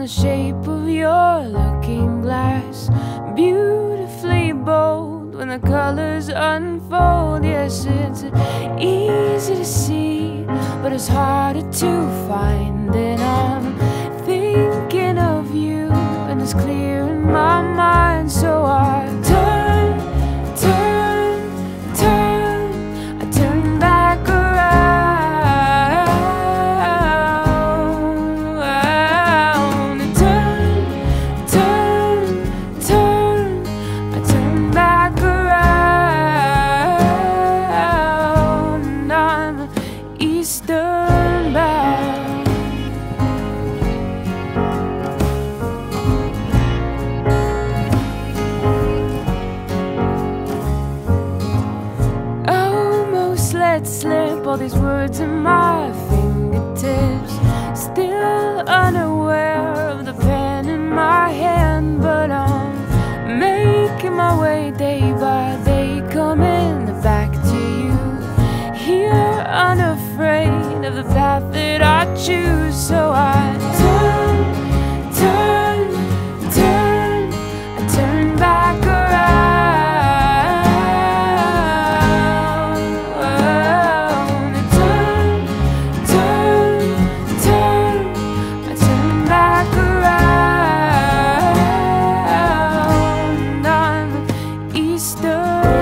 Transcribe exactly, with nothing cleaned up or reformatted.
shape of your looking glass, beautifully bold when the colors unfold. Yes, it's easy to see, but it's harder to find. And I'm thinking of you, and it's clear in my mind. So I turn, turn, turn, I turn back around. And turn, turn, turn, I turn back around. And I'm eastern bound. Let slip all these words in my fingertips, still unaware of the pen in my hand. But I'm making my way day by day, coming back to you, here unafraid of the path that I choose. So I turn, turn, turn, I turn back around. Easter